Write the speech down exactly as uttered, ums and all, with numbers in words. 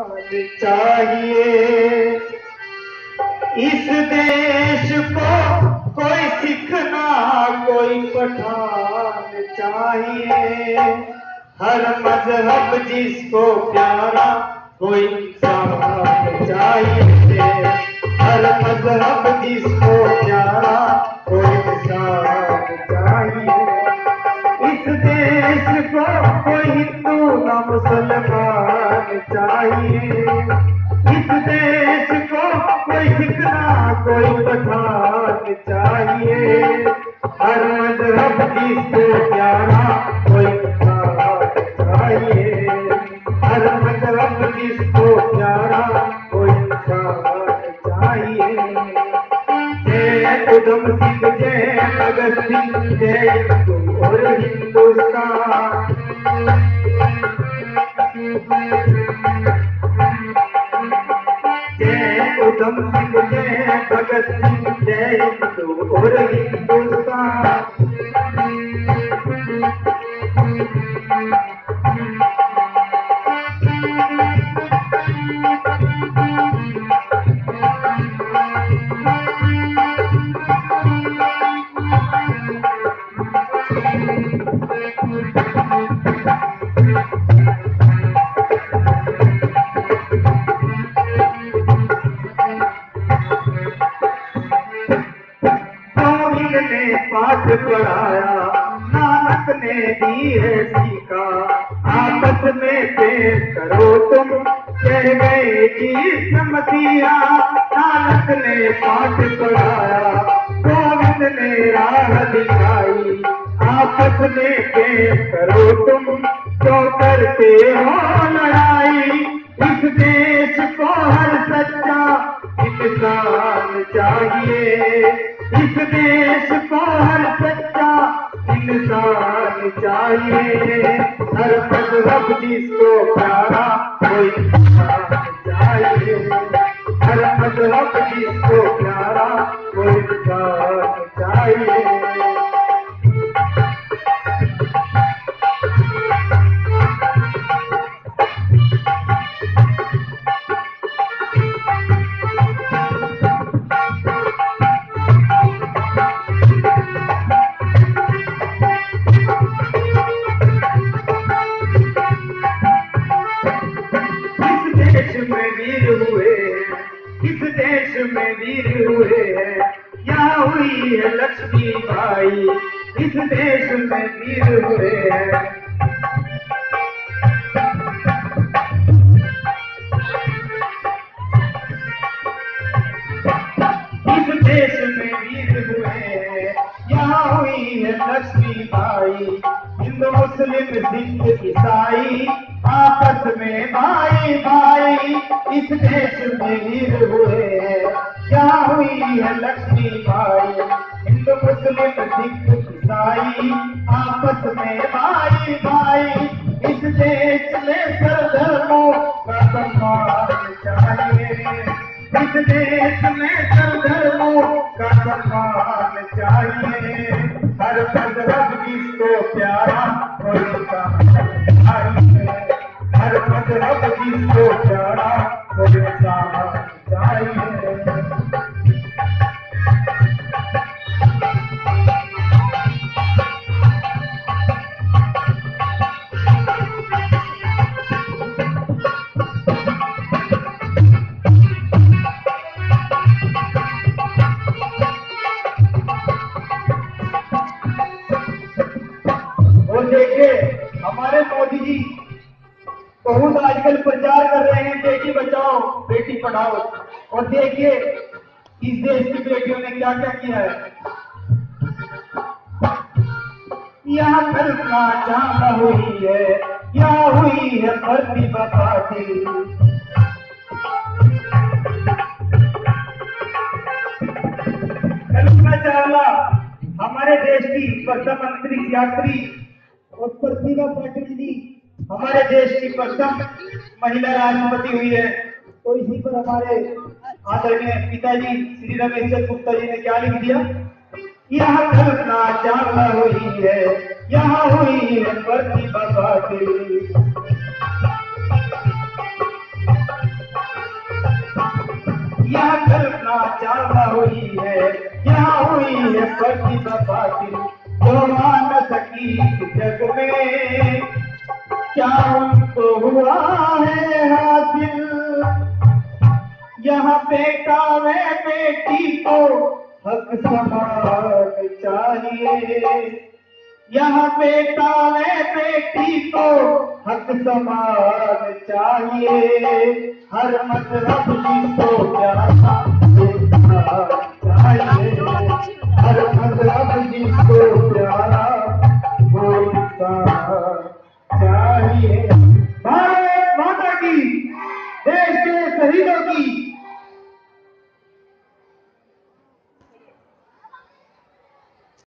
चाहिए। इस देश को कोई सिख ना कोई पठान चाहिए। हर मजहब जिसको प्यारा कोई इंसान चाहिए। हर मजहब जिसको प्यारा कोई इंसान चाहिए। इस देश को कोई हिंदू ना मुसलमान चाहिए। इस देश को कोई सिख ना कोई पठान चाहिए। हर मजहब जिसको प्यारा कोई इंसान चाहिए। हर मजहब जिसको प्यारा कोई इंसान चाहिए। जय उधम सिंह जय भगत सिंह जय हिंदू और हिंदुस्तान। जय उधम सिंह जय भगत सिंह जय हिंदू और हिंदुस्तान। ने पाठ पढ़ाया नानक ने दी है सीखा। आपस में पेश करो तुम कह गए जी समतिया। नानक ने पाठ पढ़ाया गोविंद ने राह दिखाई। आपस में पेश करो तुम जो करते हो लड़ाई। इस देश को हर सच्चा इंसान चाहिए। इस देश को हर सच्चा इंसान चाहिए। हर मजहब जिसको प्यारा कोई इंसान चाहिए। हर मजहब जिसको प्यारा कोई इंसान चाहिए। इस देश में वीर हुए हैं यहाँ हुई है लक्ष्मी बाई। इस देश में वीर हुए हैं। इस देश में वीर हुए हैं यहाँ हुई है लक्ष्मी बाई। हिंदू मुस्लिम सिख ईसाई आपस में भाई भाई। इस देश में वीर हुए हैं यहाँ हुई है लक्ष्मी बाई। हिंदू मुस्लिम सिख ईसाई आपस में भाई भाई। इस देश में सर्वधर्मों का सम्मान चाहिए। इस देश में सर्वधर्मों का सम्मान चाहिए। हर मजहब जिसको प्यारा कोई इंसान चाहिए। हर मजहब जिसको प्यारा कोई इंसान चाहिए। और देखिए हमारे मोदी जी बहुत आजकल प्रचार कर रहे हैं बेटी बचाओ बेटी पढ़ाओ। और देखिए इस देश की बेटियों ने क्या क्या किया है। यहाँ कल्पना चावला हुई है यहाँ हुई है प्रतिभा पाटिल। कल्पना चावला हमारे देश की प्रथम अंतरिक्ष यात्री और प्रतिभा पाटिल जी हमारे देश की प्रथम महिला राष्ट्रपति हुई है। तो इसी पर हमारे आदरणीय पिताजी श्री रमेश गुप्ता जी ने क्या लिख दिया। यहाँ कल्पना चावला हुई है यहाँ हुई है प्रतिभा पाटिल। यह कल्पना चावला हुई है, यहाँ हुई है प्रतिभा पाटिल, जो मान सकी जग में, क्या उनको हुआ है हासिल। यहाँ बेटा व बेटी को हक समान चाहिए, यहाँ बेटा व बेटी को हक समान चाहिए, हर मजहब जिसको प्यारा चाहिए, हर मजहब जिसको प्यारा